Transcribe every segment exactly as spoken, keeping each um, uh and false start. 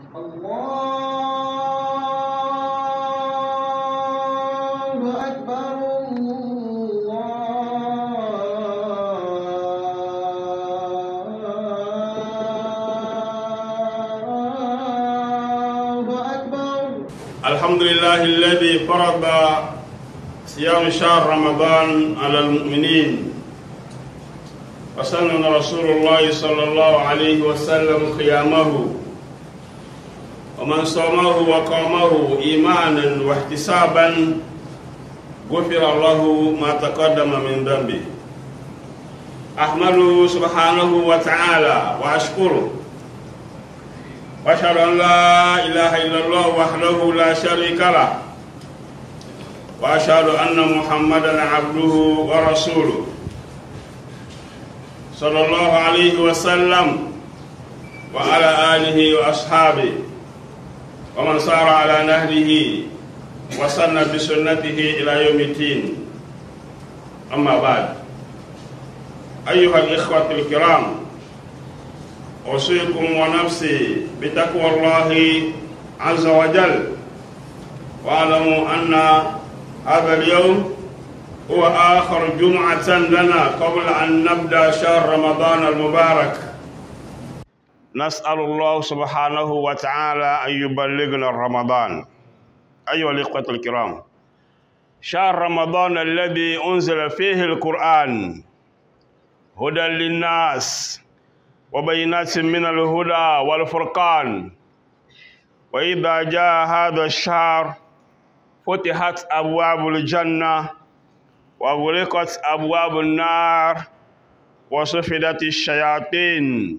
الله أكبر الله أكبر. الحمد لله الذي فرض صيام شهر رمضان على المؤمنين، وسنن رسول الله صلى الله عليه وسلم قيامه، ومن صامه وقامه إيمانا واحتسابا غفر له ما تقدم من ذنبه. أحمده سبحانه وتعالى وأشكره، وأشهد أن لا إله إلا الله وحده لا شريك له، وأشهد أن محمدا عبده ورسوله صلى الله عليه وسلم وعلى آله وأصحابه ومن سار على نهره وسن بسنته إلى يوم الدين. أما بعد، أيها الإخوة الكرام، أوصيكم ونفسي بتقوى الله عز وجل، واعلموا أن هذا اليوم هو آخر جمعة لنا قبل أن نبدأ شهر رمضان المبارك. نسأل الله سبحانه وتعالى أن يبلغنا رمضان. أيها الإخوة الكرام، شهر رمضان الذي أنزل فيه القرآن هدى للناس وبينات من الهدى والفرقان، وإذا جاء هذا الشهر فتحت أبواب الجنة وغلقت أبواب النار وصفدت الشياطين.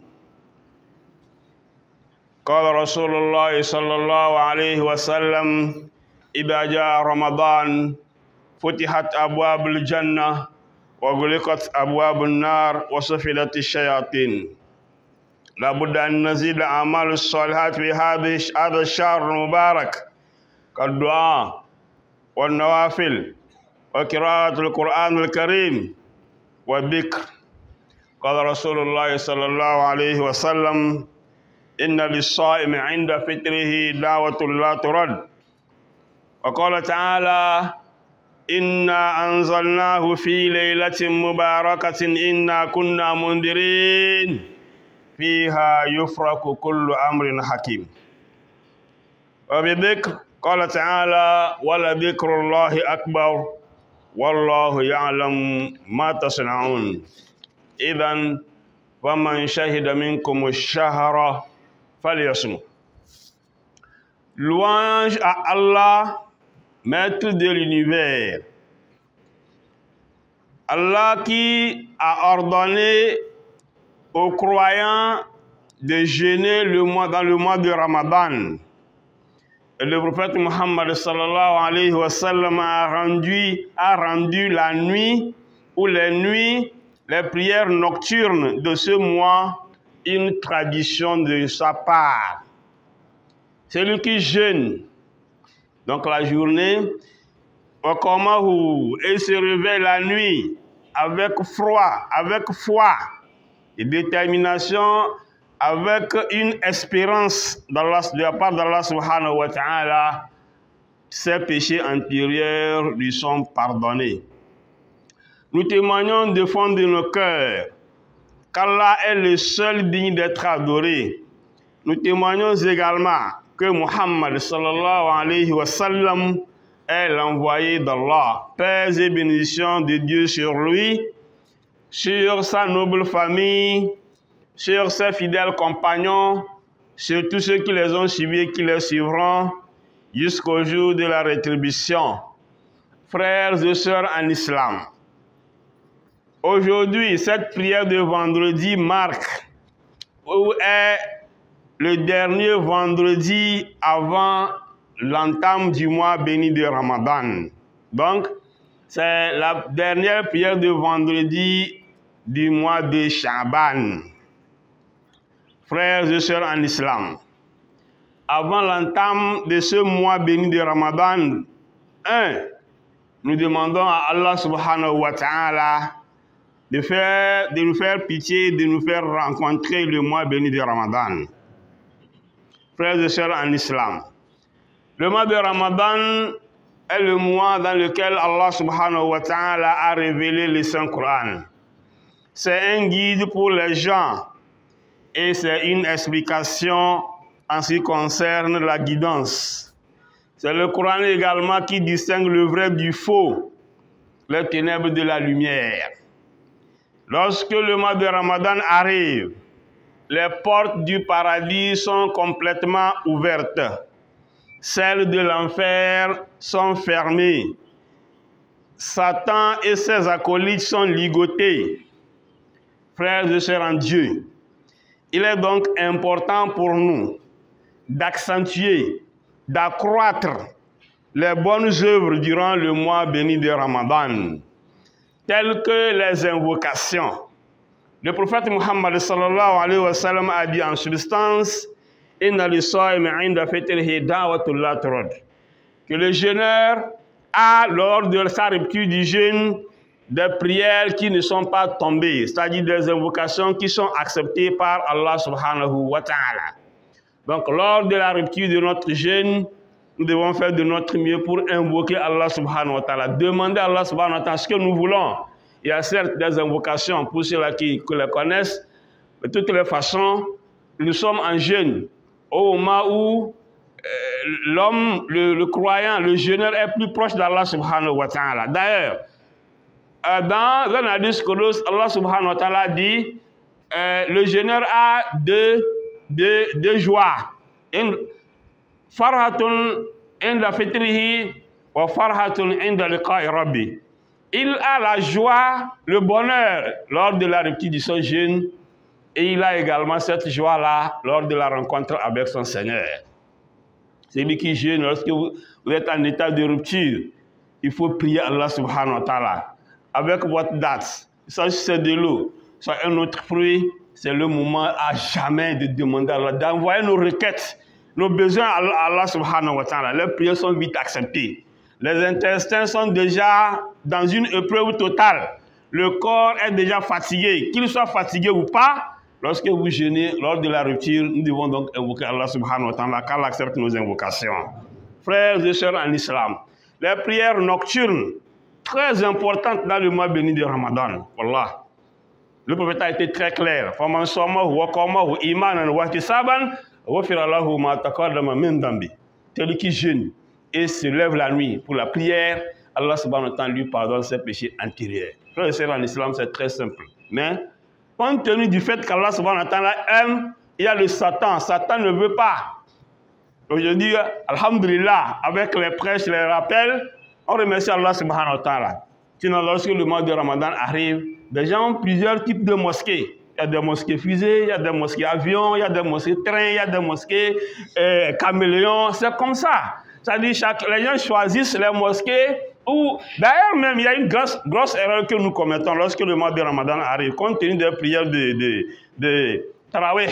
قال رسول الله صلى الله عليه وسلم: إذا جاء رمضان فتحت أبواب الجنة وغلقت أبواب النار وصفدت الشياطين. لابد أن نزيد أعمال الصالحات في هذا الشهر المبارك كالدعاء والنوافل وقراءة القرآن الكريم والذكر. قال رسول الله صلى الله عليه وسلم: إن للصائم عند فطره دعوة لا ترد. وقال تعالى: إنا أنزلناه في ليلة مباركة إنا كنا منذرين فيها يفرق كل أمر حكيم. وبذكر قال تعالى: ولذكر الله أكبر والله يعلم ما تصنعون. إذن فمن شهد منكم الشهر فليصمه. Louange à Allah, maître de l'univers. Allah qui a ordonné aux croyants de jeûner le mois, dans le mois de Ramadan. Et le prophète Muhammad sallallahu alayhi wa sallam a rendu, a rendu la nuit ou les nuits, les prières nocturnes de ce mois une tradition de sa part. Celui qui jeûne, donc la journée, et se réveille la nuit avec froid, avec foi et détermination, avec une espérance de la part d'Allah subhanahu wa ta'ala, ses péchés antérieurs lui sont pardonnés. Nous témoignons de fond de nos cœurs qu'Allah est le seul digne d'être adoré. Nous témoignons également que Muhammad sallallahu alayhi wa sallam est l'envoyé d'Allah. Paix et bénédiction de Dieu sur lui, sur sa noble famille, sur ses fidèles compagnons, sur tous ceux qui les ont suivis et qui les suivront jusqu'au jour de la rétribution. Frères et sœurs en islam, aujourd'hui, cette prière de vendredi marque ou est le dernier vendredi avant l'entame du mois béni de Ramadan. Donc, c'est la dernière prière de vendredi du mois de Shaban. Frères et sœurs en islam, avant l'entame de ce mois béni de Ramadan, un, nous demandons à Allah subhanahu wa ta'ala de, de nous faire pitié, de nous faire rencontrer le mois béni de Ramadan. frères et sœurs en islam. Le mois de Ramadan est le mois dans lequel Allah subhanahu wa ta'ala a révélé le Saint-Coran. C'est un guide pour les gens et c'est une explication en ce qui concerne la guidance. C'est le Coran également qui distingue le vrai du faux, les ténèbres de la lumière. Lorsque le mois de Ramadan arrive, les portes du paradis sont complètement ouvertes. Celles de l'enfer sont fermées. Satan et ses acolytes sont ligotés. Frères et sœurs en Dieu, il est donc important pour nous d'accentuer, d'accroître les bonnes œuvres durant le mois béni de Ramadan, telles que les invocations. Le prophète Muhammad sallallahu alayhi wa sallam a dit en substance que le jeûneur a, lors de sa rupture du jeûne, des prières qui ne sont pas tombées, c'est-à-dire des invocations qui sont acceptées par Allah subhanahu wa ta'ala. Donc, lors de la rupture de notre jeûne, nous devons faire de notre mieux pour invoquer Allah subhanahu wa ta'ala, demander à Allah subhanahu wa ta'ala ce que nous voulons. Il y a certes des invocations pour ceux-là qui, qui les connaissent, de toutes les façons, nous sommes en jeûne, au moment où euh, l'homme, le, le croyant, le jeûneur est plus proche d'Allah subhanahu wa ta'ala. D'ailleurs, euh, dans un hadith Qudus, Allah subhanahu wa ta'ala dit euh, le jeûneur a deux, deux, deux joies. Farhatun inda fitrihi wa farhatun inda liqa'i rabbi. Il a la joie, le bonheur lors de la rupture de son jeûne et il a également cette joie-là lors de la rencontre avec son Seigneur. C'est lui qui jeûne lorsque vous, vous êtes en état de rupture. Il faut prier Allah subhanahu wa ta'ala avec votre date. Ça, c'est de l'eau, soit un autre fruit. C'est le moment à jamais de demander à Allah, d'envoyer nos requêtes, nos besoins à Allah subhanahu wa ta'ala. Les prières sont vite acceptées. Les intestins sont déjà dans une épreuve totale. Le corps est déjà fatigué. Qu'il soit fatigué ou pas, lorsque vous jeûnez, lors de la rupture, nous devons donc invoquer Allah subhanahu wa ta'ala, car il accepte nos invocations. Frères et sœurs en islam, les prières nocturnes, très importantes dans le mois béni de Ramadan. Wallah. Le prophète a été très clair. Celui qui jeûne et se lève la nuit pour la prière, Allah subhanahu wa ta'ala lui pardonne ses péchés antérieurs. Frères et sœurs en islam, c'est très simple. Mais, compte tenu du fait qu'Allah subhanahu wa ta'ala aime, il y a le Satan. Satan ne veut pas. Aujourd'hui, alhamdulillah, avec les prêches, les rappels, on remercie Allah subhanahu wa ta'ala. Sinon, lorsque le mois de Ramadan arrive, les gens ont plusieurs types de mosquées. Il y a des mosquées fusées, il y a des mosquées avions, il y a des mosquées trains, il y a des mosquées euh, caméléons. C'est comme ça. C'est-à-dire chaque les gens choisissent les mosquées où, d'ailleurs même, il y a une grosse, grosse erreur que nous commettons lorsque le mois de Ramadan arrive, compte tenu des prières de, de, de Tarawih.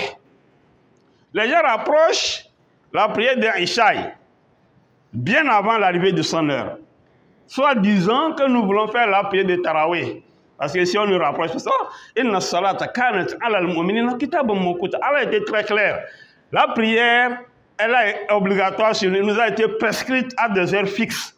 Les gens rapprochent la prière d'Ishaï bien avant l'arrivée de son heure. Soit disant que nous voulons faire la prière de Tarawih. Parce que si on nous rapproche de ça, Inna salata kanat ala al-mu'minina kitabun mawquta. Allah était très clair. La prière, elle est obligatoire sur nous, elle nous a été prescrite à des heures fixes.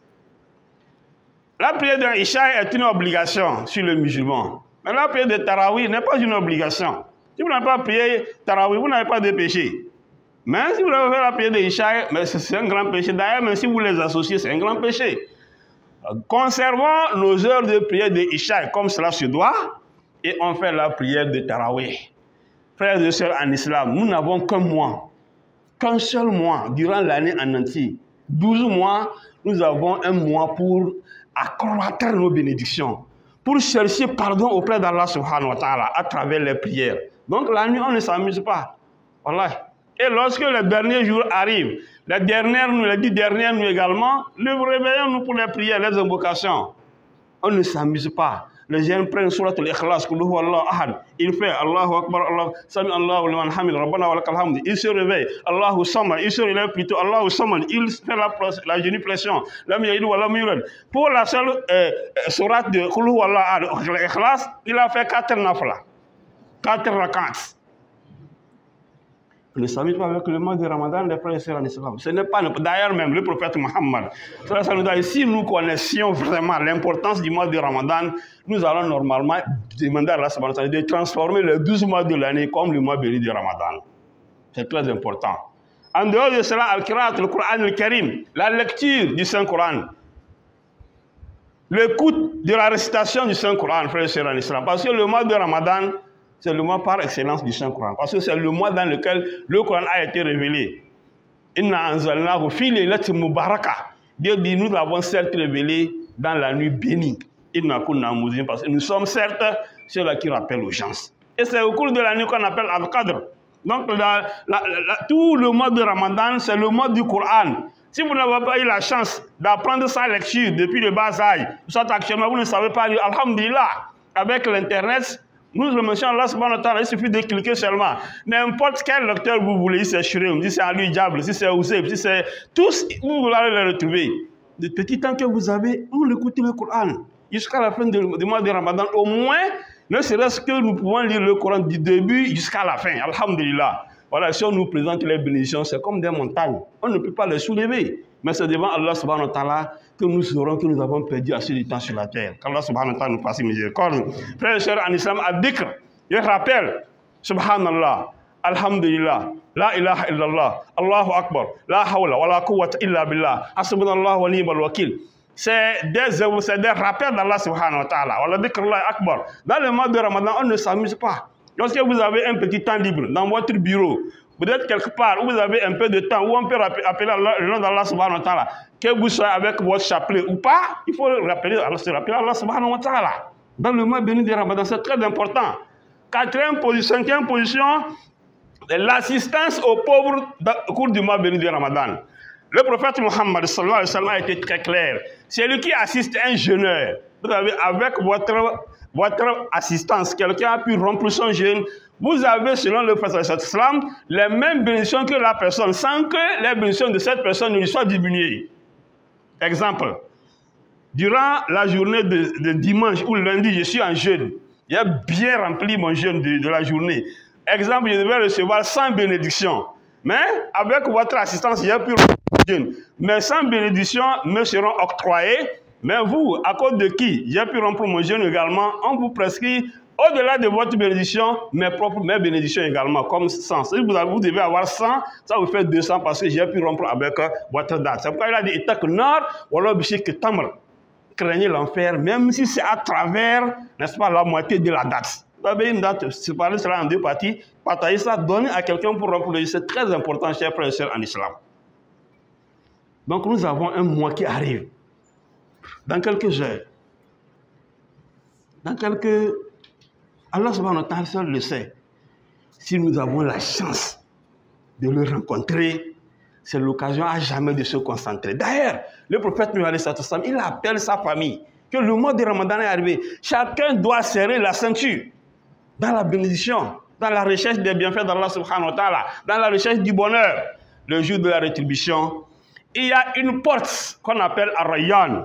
La prière de Isha est une obligation sur le musulman. Mais la prière de Tarawih n'est pas une obligation. Si vous n'avez pas prié Tarawih, vous n'avez pas de péché. Mais si vous avez fait la prière de Isha, c'est un grand péché. D'ailleurs, même si vous les associez, c'est un grand péché. Conservons nos heures de prière de Isha comme cela se doit et on fait la prière de Tarawih. Frères et sœurs en islam, nous n'avons qu'un mois. Qu'un seul mois durant l'année en entier. douze mois, nous avons un mois pour accroître nos bénédictions, pour chercher pardon auprès d'Allah subhanahu wa ta'ala à travers les prières. Donc la nuit, on ne s'amuse pas. Voilà. Et lorsque les derniers jours arrivent, les dernières nuits, les dix dernières nuits également, nous réveillons-nous pour les prières, les invocations. On ne s'amuse pas. Les gens prennent surat al-Ikhlas, il fait Allahu Akbar, Allah, Sami Allahu liman hamid, Rabbana wa lakal hamd. Il se réveille, Allahu Samad, il se réveille plutôt, Allahu Samad, il fait la, la génuflexion, Lam yalid wa lam yulad. Pour la seule euh, surat de Qul Allah, l'Ikhlas, il a fait quatre nafla, quatre rakats. On ne s'amuse pas avec le mois de Ramadan, les frères et sœurs en islam. Ce n'est pas... D'ailleurs même, le prophète Mohammed, si nous connaissions vraiment l'importance du mois de Ramadan, nous allons normalement demander à Allah subhanahu wa ta'ala de transformer les douze mois de l'année comme le mois béni de Ramadan. C'est très important. En dehors de cela, Al-Qira'at, le Coran al-Karim, la lecture du Saint-Coran, l'écoute de la récitation du Saint-Coran, frères et sœurs en islam. Parce que le mois de Ramadan, c'est le mois par excellence du Saint-Coran. Parce que c'est le mois dans lequel le Coran a été révélé. Inna anzalnahu fi laylatin mubarakah. Dieu dit, nous l'avons certes révélé dans la nuit bénie. Inna kunna muzin, parce que nous sommes certes ceux-là qui rappellent aux gens. Et c'est au cours de la nuit qu'on appelle Al-Qadr. Donc la, la, la, tout le mois de Ramadan, c'est le mois du Coran. Si vous n'avez pas eu la chance d'apprendre sa lecture depuis le bas âge, soit actuellement vous ne savez pas lire, alhamdulillah, avec l'internet, nous le mentionnons Allah subhanahu wa ta'ala, il suffit de cliquer seulement. N'importe quel lecteur vous voulez, si c'est Shurem, si c'est Ali Diable, si c'est Ousseib, si c'est tous, vous allez les retrouver. De petit temps que vous avez, vous l'écoutez le Coran. Jusqu'à la fin du mois de Ramadan, au moins, ne serait-ce que nous pouvons lire le Coran du début jusqu'à la fin. Alhamdulillah. Voilà, si on nous présente les bénédictions, c'est comme des montagnes. On ne peut pas les soulever. Mais c'est devant Allah subhanahu wa ta'ala que nous saurons que nous avons perdu assez de temps sur la terre. Qu'Allah subhanahu wa ta'ala nous fasse miséricorde. Frères et sœurs en islam, ad-dhikr, je rappelle, subhanallah, alhamdulillah, la ilaha illallah, Allahu akbar, la hawla wa la quwwata illa billah, hasbunallah wa ni'mal wakil. C'est des, des rappels d'Allah subhanahu wa ta'ala. Wa la dhikrullah akbar. Dans le mois de Ramadan, on ne s'amuse pas. Lorsque vous avez un petit temps libre dans votre bureau, vous êtes quelque part où vous avez un peu de temps, où on peut appeler le nom d'Allah subhanahu wa ta'ala, que vous soyez avec votre chapelet ou pas, il faut rappeler, se rappeler Allah subhanahu wa ta'ala. Dans le mois béni de Ramadan, c'est très important. Quatrième position, cinquième position, l'assistance aux pauvres au cours du mois béni de Ramadan. Le prophète Mohammed sallallahu alayhi wa sallam a été très clair. C'est lui qui assiste un jeûneur. Vous avez avec votre votre assistance, quelqu'un a pu rompre son jeûne, vous avez, selon le prophète islam, les mêmes bénédictions que la personne, sans que les bénédictions de cette personne ne lui soient diminuées. Exemple, durant la journée de, de dimanche ou lundi, je suis en jeûne. J'ai bien rempli mon jeûne de, de la journée. Exemple, je devais recevoir cent bénédictions. Mais avec votre assistance, j'ai pu remplir mon jeûne. Mais cent bénédictions me seront octroyées. Mais vous, à cause de qui j'ai pu rompre mon jeûne également, on vous prescrit, au-delà de votre bénédiction, mes propres mes bénédictions également, comme cent. Si vous, avez, vous devez avoir cent, ça vous fait deux cents parce que j'ai pu rompre avec euh, votre date. C'est pourquoi il a dit, Itak Nord, ou alors Bishik Tamr. Craignez l'enfer, même si c'est à travers, n'est-ce pas, la moitié de la date. Vous avez une date, séparer cela en deux parties, partager ça, donner à quelqu'un pour rompre le jeûne. C'est très important, chers frères et sœurs en islam. Donc nous avons un mois qui arrive. Dans quelques heures, dans quelques... Allah subhanahu wa ta'ala seul le sait. Si nous avons la chance de le rencontrer, c'est l'occasion à jamais de se concentrer. D'ailleurs, le prophète il appelle sa famille, que le mois de Ramadan est arrivé. Chacun doit serrer la ceinture dans la bénédiction, dans la recherche des bienfaits d'Allah subhanahu wa ta'ala, dans la recherche du bonheur. Le jour de la rétribution, il y a une porte qu'on appelle Ar-Rayyan.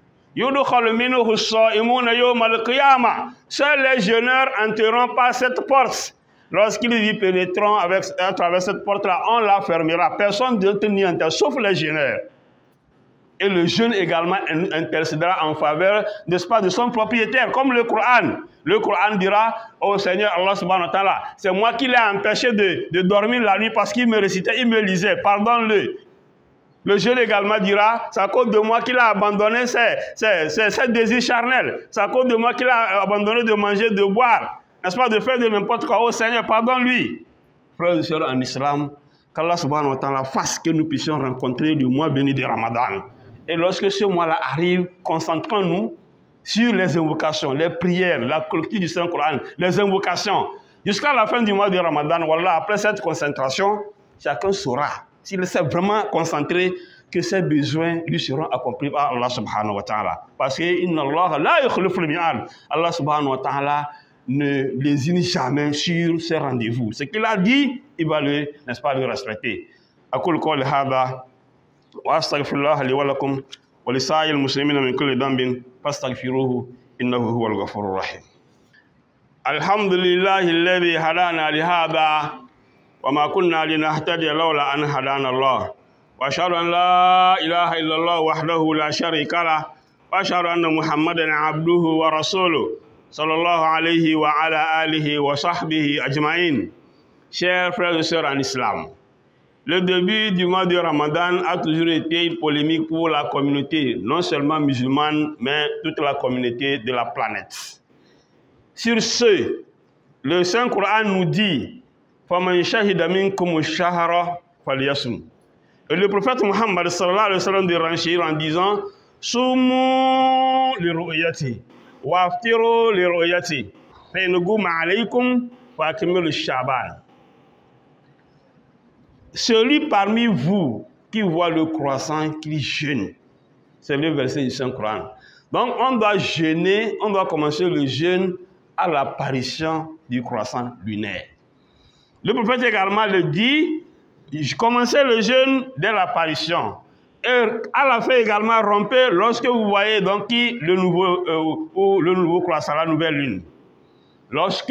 Seuls les jeûneurs entreront par cette porte. Lorsqu'ils y pénétreront avec, à travers cette porte-là, on la fermera. Personne d'autre n'y entre, sauf les jeûneurs. Et le jeûne également intercédera en faveur, n'est-ce pas, de son propriétaire, comme le Coran. Le Coran dira au Seigneur Allah subhanahu wa ta'ala, c'est moi qui l'ai empêché de, de dormir la nuit parce qu'il me récitait, il me lisait, pardonne-le. Le jeûne également dira, c'est à cause de moi qu'il a abandonné ses, ses, ses, ses désirs charnels. C'est à cause de moi qu'il a abandonné de manger, de boire. N'est-ce pas, de faire de n'importe quoi. Oh Seigneur, pardonne-lui. Frères et sœurs en islam, qu'Allah subhanahu wa ta'ala fasse que nous puissions rencontrer le mois béni de Ramadan. Et lorsque ce mois-là arrive, concentrons-nous sur les invocations, les prières, la lecture du Saint-Coran, les invocations. Jusqu'à la fin du mois de Ramadan, voilà, après cette concentration, chacun saura, s'il s'est vraiment concentré, que ses besoins lui seront accomplis par Allah subhanahu wa ta'ala. Parce que inna Allah la yukhlifu al-mi'ad. Allah subhanahu wa ta'ala ne lésine jamais sur ses rendez-vous. Ce qu'il a dit, il va le, n'est-ce pas, le respecter. Aqul qawli hadha wa astaghfirullah li wa lakum wa li sa'il muslimina min kulli dhanbin fastaghfiruhu innahu huwal ghafurur rahim. Alhamdulillahi alladhi hadana li hadha وما كنا لنهتدي لولا أن هدانا الله وأشهد أن لا إله إلا الله وحده لا شريك له وأشهد أن محمدا عبده ورسوله صلى الله عليه وعلى آله وصحبه أجمعين. Chers frères et sœurs en islam, le début du mois de Ramadan a toujours été une polémique pour la communauté, non seulement musulmane, mais toute la communauté de la planète. Sur ce, le Saint-Coran nous dit فَمَنْ شَهِدَ مِنْكُمُ الشَّهْرَ فَلْيَصُمْ. Et le prophète Muhammad sallallahu alayhi wa sallam dérange en disant Soumu liru'yati wa aftiru liru'yati fa in ghumma alaykum fa akmilu shaban. Celui parmi vous qui voit le croissant, qui jeûne. C'est le verset du Saint-Coran. Donc on doit jeûner, on doit commencer le jeûne à l'apparition du croissant lunaire. Le prophète également le dit, commencez le jeûne dès l'apparition. Et à la fin également, rompez lorsque vous voyez donc le nouveau, euh, ou le nouveau croissant, la nouvelle lune. Lorsque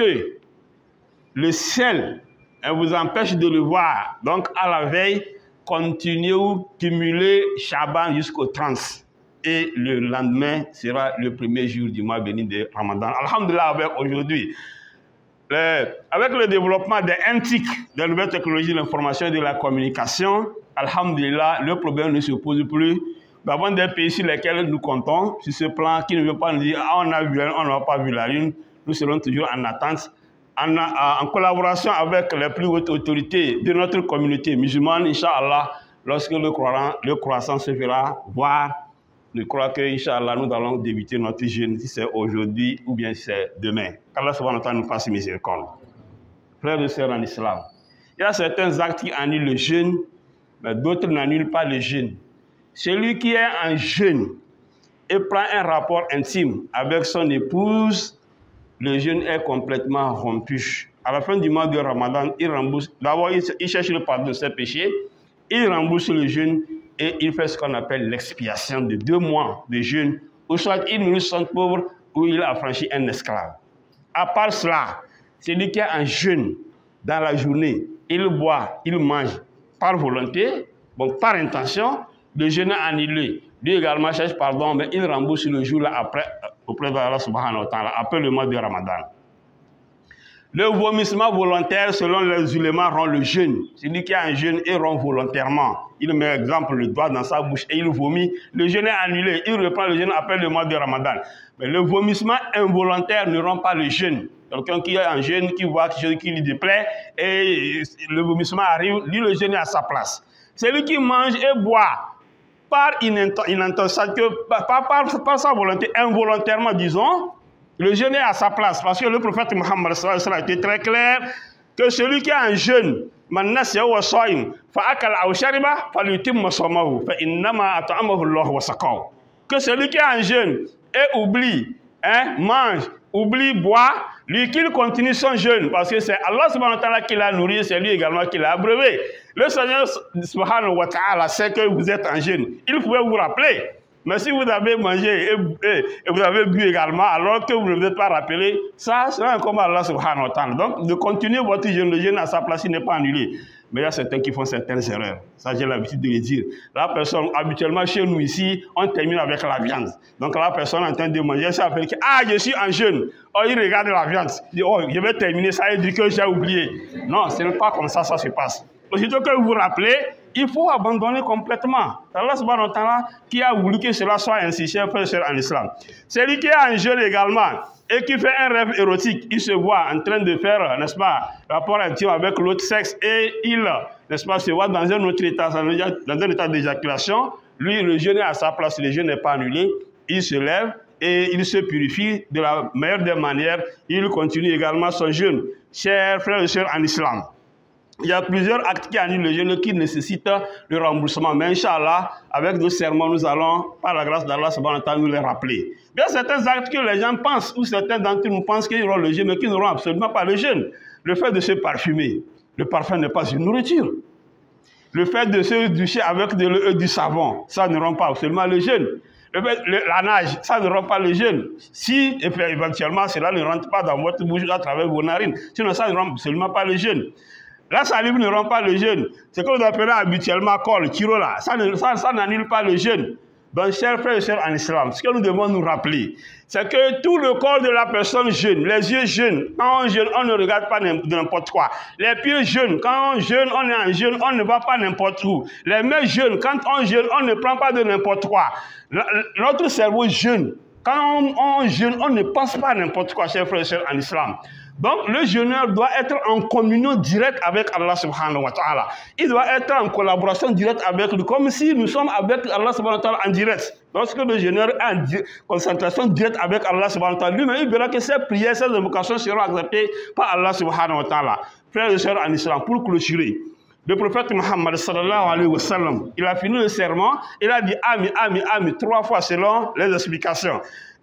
le ciel vous empêche de le voir, donc à la veille, continuez ou cumulez Shaban jusqu'au trente. Et le lendemain sera le premier jour du mois béni de Ramadan. Alhamdulillah, avec aujourd'hui. Le, avec le développement des N T I C, des nouvelles technologies de l'information et de la communication, alhamdulillah, le problème ne se pose plus. Nous avons des pays sur lesquels nous comptons, sur ce plan, qui ne veut pas nous dire ah, on a vu, on n'a pas vu la lune. Nous serons toujours en attente, en, en collaboration avec les plus hautes autorités de notre communauté musulmane, Inch'Allah, lorsque le, croissant, le croissant se fera voir. Je crois que, Inch'Allah, nous allons débuter notre jeûne, si c'est aujourd'hui ou bien si c'est demain. Qu'Allah subhanahu wa ta'ala nous fasse miséricorde. Frères et sœurs en islam, il y a certains actes qui annulent le jeûne, mais d'autres n'annulent pas le jeûne. Celui qui est en jeûne et prend un rapport intime avec son épouse, le jeûne est complètement rompu. À la fin du mois de Ramadan, il rembourse. D'abord, il cherche le pardon de ses péchés, il rembourse le jeûne. Et il fait ce qu'on appelle l'expiation de deux mois de jeûne, ou soit il nourrit son pauvre, ou il a affranchi un esclave. À part cela, celui qui est en jeûne dans la journée, il boit, il mange par volonté, donc par intention, le jeûne est annulé. Lui également cherche pardon, mais il rembourse le jour là après, auprès d'Allah subhanahu wa ta'ala, après le mois de Ramadan. Le vomissement volontaire, selon les ulémas, rend le jeûne. Celui qui a un jeûne et rompt volontairement, il met exemple le doigt dans sa bouche et il vomit, le jeûne est annulé. Il reprend le jeûne après le mois de Ramadan. Mais le vomissement involontaire ne rend pas le jeûne. Quelqu'un qui est en jeûne, qui voit quelque chose qui lui déplaît et le vomissement arrive, lui le jeûne est à sa place. Celui qui mange et boit par une intention, par, par, par sa volonté, involontairement disons, le jeûne est à sa place, parce que le prophète Muhammad sallallahu alayhi wa sallam a été très clair que celui qui est en jeûne, que celui qui est en jeûne et oublie, hein, mange, oublie, boit, lui qu'il continue son jeûne, parce que c'est Allah subhanahu wa ta'ala qui l'a nourri, c'est lui également qui l'a abreuvé. Le Seigneur subhanahu wa ta'ala sait que vous êtes en jeûne, il pouvait vous rappeler. Mais si vous avez mangé et, et, et vous avez bu également, alors que vous ne vous êtes pas rappelé, ça sera un combat à Allah subhanahu wa ta'ala. Donc, de continuer votre jeûne, le jeûne à sa place, il n'est pas annulé. Mais il y a certains qui font certaines erreurs. Ça, j'ai l'habitude de le dire. La personne, habituellement, chez nous ici, on termine avec la viande. Donc, la personne est en train de manger, ça fait que, ah, je suis en jeûne. Oh, il regarde la viande. Il dit, oh, je vais terminer ça et dit que j'ai oublié. Non, ce n'est pas comme ça, ça se passe. Aussitôt que vous vous rappelez, il faut abandonner complètement. C'est Allah subhanahu wa ta'ala qui a voulu que cela soit ainsi, chers frères et sœurs en islam. Celui qui est en jeûne également et qui fait un rêve érotique, il se voit en train de faire, n'est-ce pas, rapport intime avec l'autre sexe et il, n'est-ce pas, se voit dans un autre état, dans un état d'éjaculation. Lui, le jeûne est à sa place, le jeûne n'est pas annulé. Il se lève et il se purifie de la meilleure des manières. Il continue également son jeûne. Chers frères et sœurs en islam, il y a plusieurs actes qui annulent le jeûne qui nécessitent le remboursement. Mais Inch'Allah, avec nos serments, nous allons, par la grâce d'Allah, nous les rappeler. Il y a certains actes que les gens pensent, ou certains d'entre nous pensent qu'ils auront le jeûne, mais qui n'auront absolument pas le jeûne. Le fait de se parfumer. Le parfum n'est pas une nourriture. Le fait de se doucher avec de l'eau et du savon, ça ne rend pas absolument le jeûne. Le fait, le, la nage, ça ne rend pas le jeûne. Si éventuellement cela ne rentre pas dans votre bouche à travers vos narines, sinon ça ne rend absolument pas le jeûne. La salive ne rend pas le jeûne. Ce que vous appelez habituellement col, tiro là, ça n'annule ça, ça pas le jeûne. Donc, chers frères et sœurs en islam, ce que nous devons nous rappeler, c'est que tout le corps de la personne jeûne, les yeux jeûnent. Quand on jeûne, on ne regarde pas n'importe quoi. Les pieds jeûnent. Quand on jeûne, on est en jeûne, on ne va pas n'importe où. Les mains jeûnent. Quand on jeûne, on ne prend pas de n'importe quoi. Notre cerveau jeûne. Quand on, on jeûne, on ne pense pas n'importe quoi, chers frères et sœurs en islam. Donc, le jeûneur doit être en communion directe avec Allah subhanahu wa ta'ala. Il doit être en collaboration directe avec lui, comme si nous sommes avec Allah subhanahu wa ta'ala en direct. Lorsque le jeûneur est en concentration directe avec Allah subhanahu wa ta'ala, lui-même, il verra que ses prières, ses invocations seront acceptées par Allah subhanahu wa ta'ala. Frères et sœurs en islam, pour clôturer, le prophète Muhammad sallallahu alayhi wa sallam, il a fini le serment, il a dit Ami, Ami, Ami, trois fois selon les explications.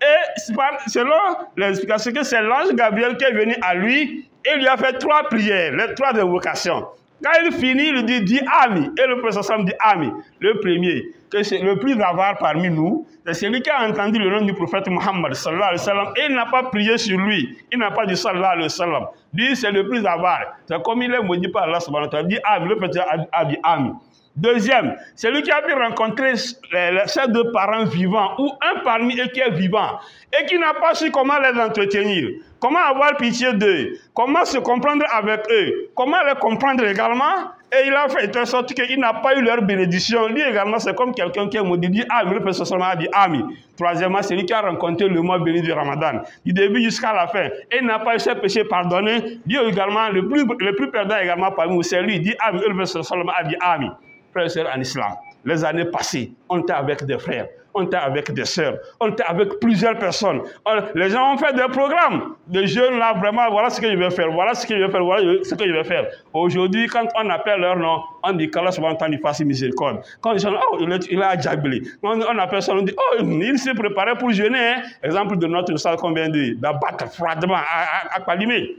Et selon les explications, que c'est l'ange Gabriel qui est venu à lui et lui a fait trois prières, les trois invocations. Quand il finit, il dit, dit Ami. Et le prophète sallam dit Ami. Le premier, que c'est le plus avare parmi nous, c'est celui qui a entendu le nom du prophète Muhammad sallallahu alayhi wa sallam et il n'a pas prié sur lui. Il n'a pas dit sallallahu alayhi wa sallam. Lui, c'est le plus avare. C'est comme il est maudit par Allah subhanahu wa ta'ala. Il dit Ami. Le prophète a dit Ami. Deuxième, c'est lui qui a pu rencontrer ses deux parents vivants ou un parmi eux qui est vivant et qui n'a pas su comment les entretenir, comment avoir pitié d'eux, comment se comprendre avec eux, comment les comprendre également. Et il a fait de sorte qu'il n'a pas eu leur bénédiction. Lui également, c'est comme quelqu'un qui est maudit, dit Ami. Le prophète seulement a dit Ami. Troisièmement, c'est lui qui a rencontré le mois béni du Ramadan, du début jusqu'à la fin. Et il n'a pas eu ses péchés pardonnés. Dieu également, le plus, le plus perdant également parmi nous, c'est lui, dit Ami. Le prophète seulement a dit Ami. Frères et sœurs en islam, les années passées, on était avec des frères, on était avec des sœurs, on était avec plusieurs personnes. Les gens ont fait des programmes de jeunes là, vraiment, voilà ce que je vais faire, voilà ce que je vais faire, voilà ce que je vais faire. Aujourd'hui, quand on appelle leur nom, on dit qu'Allah subhanahu wa ta'ala fasse miséricorde. Quand les gens, oh, il a djablé. On, on appelle ça, on dit, oh, il s'est préparé pour jeûner. Hein. Exemple de notre salle qu'on vient d'abattre froidement à, à, à Palimé.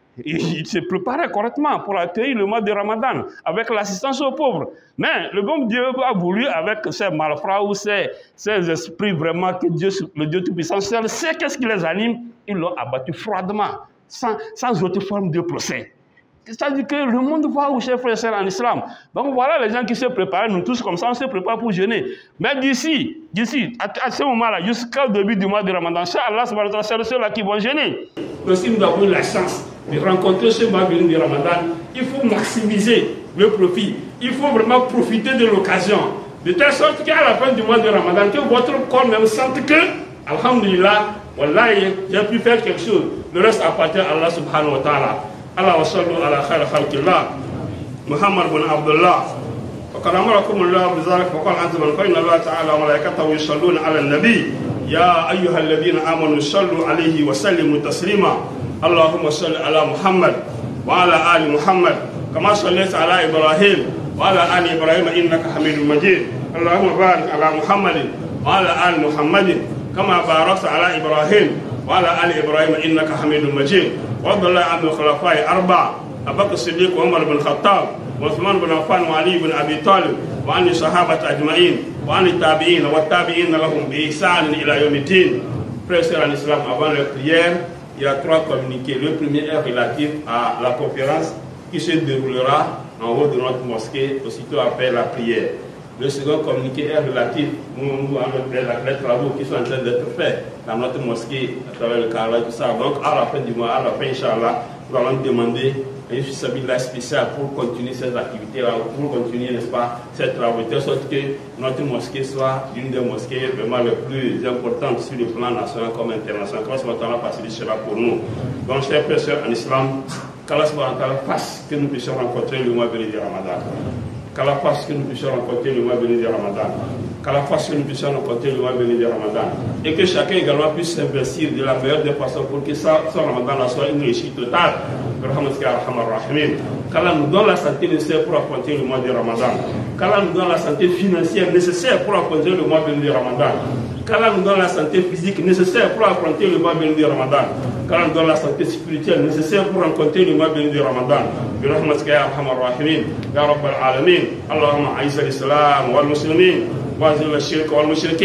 Il s'est préparé correctement pour accueillir le mois de Ramadan avec l'assistance aux pauvres. Mais le bon Dieu a voulu, avec ces malfrats ou ces, ces esprits vraiment que Dieu, le Dieu Tout-Puissant seul sait qu'est-ce qui les anime, ils l'ont abattu froidement, sans, sans autre forme de procès. C'est-à-dire que le monde voit où chers frères et sœurs en islam. Donc voilà les gens qui se préparent, nous tous comme ça, on se prépare pour jeûner. Mais d'ici, d'ici, à, à ce moment-là, jusqu'au début du mois de Ramadan, Allah subhanahu wa ta'ala, c'est ceux-là qui vont jeûner. Donc si nous avons la chance de rencontrer ce mois béni du Ramadan, il faut maximiser le profit. Il faut vraiment profiter de l'occasion. De telle sorte qu'à la fin du mois de Ramadan, que votre corps même sente que, alhamdulillah, wallahi, j'ai pu faire quelque chose. Le reste appartient à Allah subhanahu wa ta'ala. Allah wa sallu ala khayr khalqillah Muhammad bin Abdullah وقد أمركم الله بذلك وقال عز وجل فإن الله تعالى وملائكته يصلون على النبي يا أيها الذين آمنوا صلوا عليه وسلموا تسليما اللهم صل على محمد وعلى آل محمد كما صليت على إبراهيم وعلى آل إبراهيم إنك حميد مجيد اللهم بارك على محمد وعلى آل محمد كما باركت على إبراهيم وعلى آل إبراهيم إنك حميد مجيد وارض الله عن الخلفاء أربعة أبو بكر الصديق وعمر بن الخطاب وعثمان بن عفان وعلي بن أبي طالب وعن الصحابة أجمعين وعن التابعين والتابعين لهم بإحسان إلى يوم الدين. Frères et sœurs en islam, avant la prière, il y a trois communiqués. Le premier est relatif à la conférence qui se déroulera en haut de notre mosquée aussitôt après la prière. Le second communiqué est relatif aux travaux qui sont en train d'être faits dans notre mosquée à travers le Kara et tout ça. Donc à la fin du mois, à la fin, Inch'Allah, nous allons demander un fisabilillah spécial pour continuer ces activités-là, pour continuer, n'est-ce pas, ces travaux, de sorte que notre mosquée soit l'une des mosquées vraiment les plus importantes sur le plan national comme international. Qu'Allah subhanahu wa ta'ala facilite cela pour nous. Donc, chers frères et sœurs en islam, qu'Allah subhanahu wa ta'ala fasse que nous puissions rencontrer le mois béni du Ramadan. Qu'Allah fasse que nous puissions rencontrer le mois béni du Ramadan. Qu'Allah fasse que nous puissions rencontrer le mois béni du Ramadan. Et que chacun également puisse s'investir de la meilleure des façons pour que ça, son Ramadan soit une réussite totale. Qu'Allah nous donne la santé nécessaire pour affronter le mois du Ramadan. Qu'Allah nous donne la santé financière nécessaire pour affronter le mois béni du Ramadan. Qu'Allah nous donne la santé physique nécessaire pour affronter le mois béni du Ramadan. Qu'Allah nous donne la santé spirituelle nécessaire pour rencontrer le mois béni du Ramadan. برحمتك يا ارحم الراحمين يا رب العالمين اللهم اعز الاسلام والمسلمين واذل الشرك والمشركين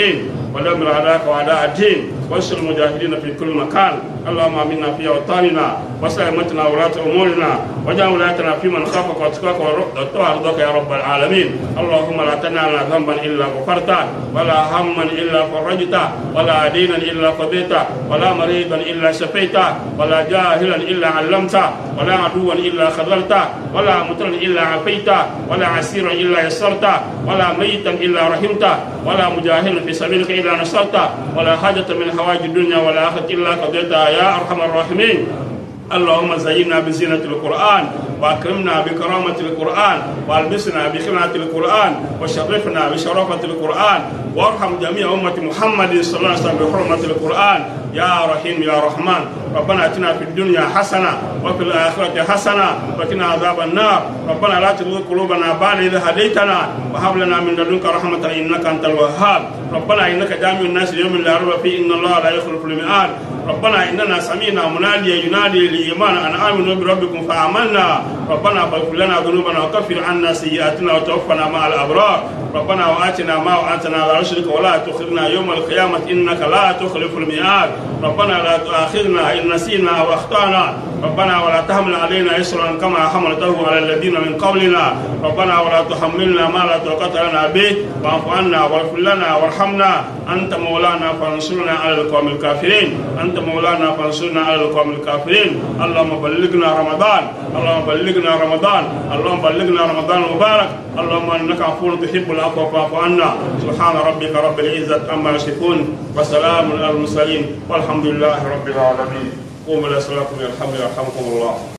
ودمر أعداءك وأعداء الدين وانصر المجاهدين في كل مكان. اللهم آمنا في أوطاننا وسلامتنا وولاة أمورنا واجعل ولايتنا في من خافك واتقاك واتبع رضاك يا رب العالمين. اللهم لا تدع لنا ذنبا إلا غفرته ولا هما إلا فرجته ولا دينا إلا قضيته ولا مريضا إلا شفيته ولا جاهلا إلا علمته ولا عدوا إلا خذلته ولا مطرا إلا عافيته ولا عسيرا إلا يسرته ولا ميتا إلا رحمته ولا مجاهدا في سبيلك إلا نصرته ولا حاجة من حوائج الدنيا والآخرة إلا قضيتها يا أرحم الراحمين. اللهم زينا بزينة القرآن وأكرمنا بكرامة القرآن وألبسنا بخلعة القرآن وشرفنا بشرافة القرآن وارحم جميع أمة محمد صلى الله عليه وسلم بحرمة القرآن يا رحيم يا رحمن. ربنا اتنا في الدنيا حسنة وفي الآخرة حسنة وقنا عذاب النار. ربنا لا تزغ قلوبنا بعد إذ هديتنا وهب لنا من لدنك رحمة إنك أنت الوهاب. ربنا إنك جامع الناس يوم لا ريب فيه إن الله لا يخلف الميعاد. ربنا إننا سمعنا مناديا ينادي للإيمان أن آمنوا بربكم فآمنا. ربنا فاغفر لنا ذنوبنا وكفر عنا سيئاتنا وتوفنا مع الأبرار. ربنا وآتنا ما وعدتنا على رسلك ولا تخزنا يوم القيامة إنك لا تخلف الميعاد. ربنا لا تؤاخذنا إن نسينا أو أخطأنا. ربنا ولا تحمل علينا إصرا كما حملته على الذين من قبلنا. ربنا ولا تحملنا ما لا طاقة لنا به واعف عنا واغفر لنا وارحمنا. أنت مولانا فانصرنا على القوم الكافرين. أنت مولانا فانصرنا على القوم الكافرين. اللهم بلغنا رمضان. اللهم بلغنا رمضان. اللهم بلغنا رمضان المبارك. اللهم إنك عفو تحب العفو فاعف عنا. سبحان ربك رب العزة عما يصفون وسلام على المرسلين والحمد لله رب العالمين. قوموا إلى صلاتكم يرحمكم الله.